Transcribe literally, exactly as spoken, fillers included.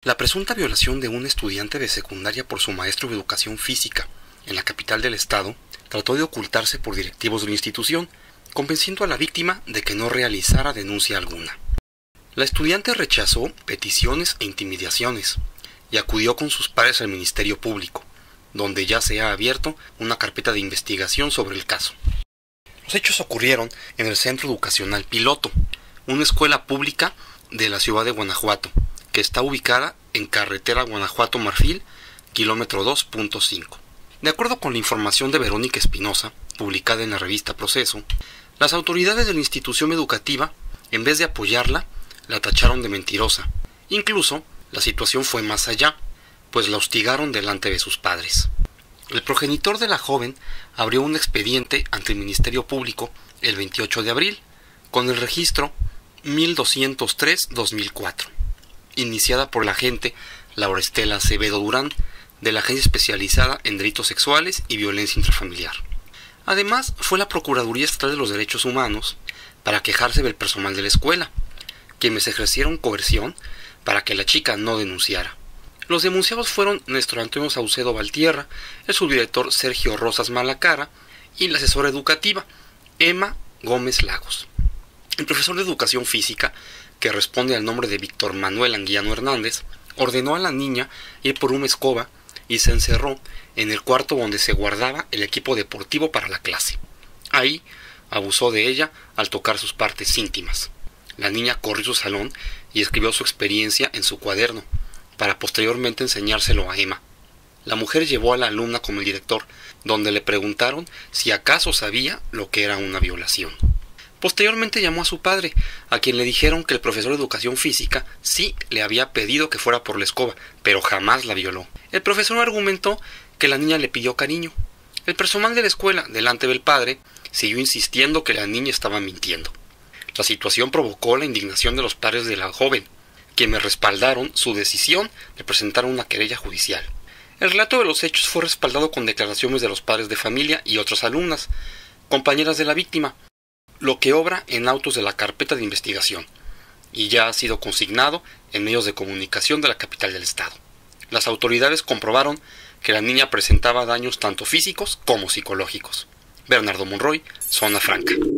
La presunta violación de un estudiante de secundaria por su maestro de educación física en la capital del estado trató de ocultarse por directivos de la institución, convenciendo a la víctima de que no realizara denuncia alguna. La estudiante rechazó peticiones e intimidaciones y acudió con sus padres al Ministerio Público, donde ya se ha abierto una carpeta de investigación sobre el caso. Los hechos ocurrieron en el Centro Educacional Piloto, una escuela pública de la ciudad de Guanajuato, que está ubicada en carretera Guanajuato-Marfil, kilómetro dos punto cinco. De acuerdo con la información de Verónica Espinosa, publicada en la revista Proceso, las autoridades de la institución educativa, en vez de apoyarla, la tacharon de mentirosa. Incluso, la situación fue más allá, pues la hostigaron delante de sus padres. El progenitor de la joven abrió un expediente ante el Ministerio Público el veintiocho de abril, con el registro mil doscientos tres guión dos mil cuatro, iniciada por la agente Laura Estela Acevedo Durán, de la Agencia Especializada en Delitos Sexuales y Violencia Intrafamiliar. Además, fue la Procuraduría Estatal de los Derechos Humanos para quejarse del personal de la escuela, quienes ejercieron coerción para que la chica no denunciara. Los denunciados fueron Néstor Antonio Saucedo Valtierra, el subdirector Sergio Rosas Malacara y la asesora educativa Emma Gómez Lagos. El profesor de educación física, que responde al nombre de Víctor Manuel Anguiano Hernández, ordenó a la niña ir por una escoba y se encerró en el cuarto donde se guardaba el equipo deportivo para la clase. Ahí abusó de ella al tocar sus partes íntimas. La niña corrió a su salón y escribió su experiencia en su cuaderno, para posteriormente enseñárselo a Emma. La mujer llevó a la alumna con el director, donde le preguntaron si acaso sabía lo que era una violación. Posteriormente llamó a su padre, a quien le dijeron que el profesor de educación física sí le había pedido que fuera por la escoba, pero jamás la violó. El profesor argumentó que la niña le pidió cariño. El personal de la escuela, delante del padre, siguió insistiendo que la niña estaba mintiendo. La situación provocó la indignación de los padres de la joven, quienes respaldaron su decisión de presentar una querella judicial. El relato de los hechos fue respaldado con declaraciones de los padres de familia y otras alumnas, compañeras de la víctima, lo que obra en autos de la carpeta de investigación, y ya ha sido consignado en medios de comunicación de la capital del estado. Las autoridades comprobaron que la niña presentaba daños tanto físicos como psicológicos. Bernardo Monroy, Zona Franca.